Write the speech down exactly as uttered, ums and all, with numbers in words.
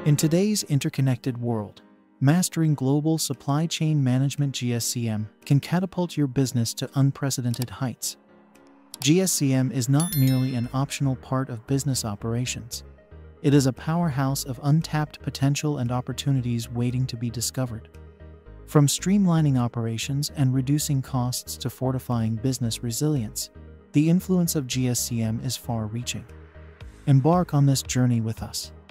In today's interconnected world, mastering global supply chain management G S C M can catapult your business to unprecedented heights. G S C M is not merely an optional part of business operations. It is a powerhouse of untapped potential and opportunities waiting to be discovered. From streamlining operations and reducing costs to fortifying business resilience, the influence of G S C M is far-reaching. Embark on this journey with us.